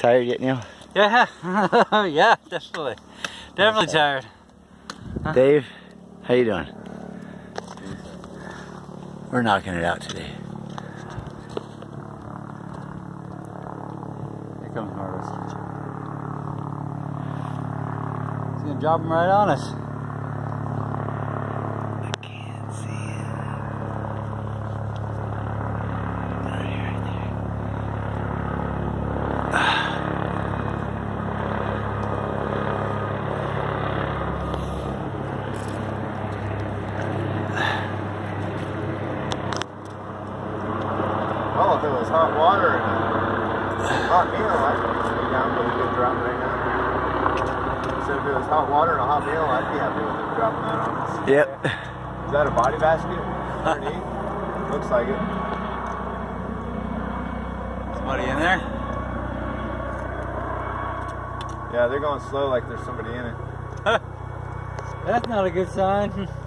Tired yet, Neil? Yeah, yeah, definitely. Definitely tired. Dave, how you doing? We're knocking it out today. Here comes Harvest. He's gonna drop him right on us. I can't see it. Right there. Well, if it was hot water and a hot meal, I'd be down with a good drop right now. So if it was hot water and a hot meal, I'd be happy with it dropping that on us. Yep. Is that a body basket underneath? Looks like it. Somebody in there? Yeah, they're going slow like there's somebody in it. That's not a good sign.